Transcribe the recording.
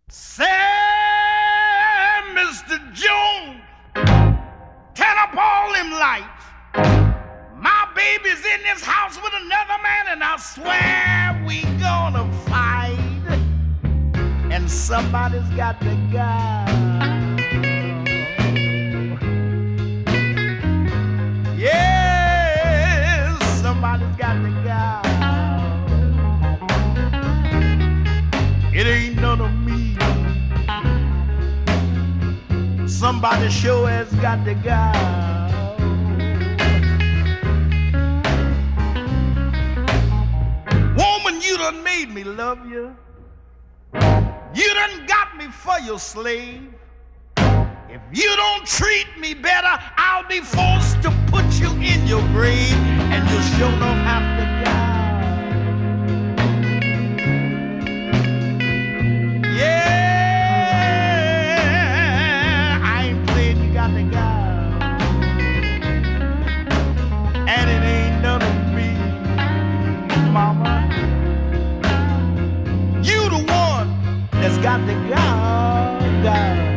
Say, Mr. Jones, turn up all them lights. My baby's in this house with another man, and I swear we gonna fight. And somebody's got to go. Yes, somebody's got to go. It ain't none of me. Somebody sure has got to go. Woman, you done made me love you. You done got me for your slave. If you don't treat me better, I'll be forced to put you in your grave, and you'll sure enough have to go. Yeah, I ain't playing, you got to go. And it ain't none of me, mama. You the one that's got to go, go.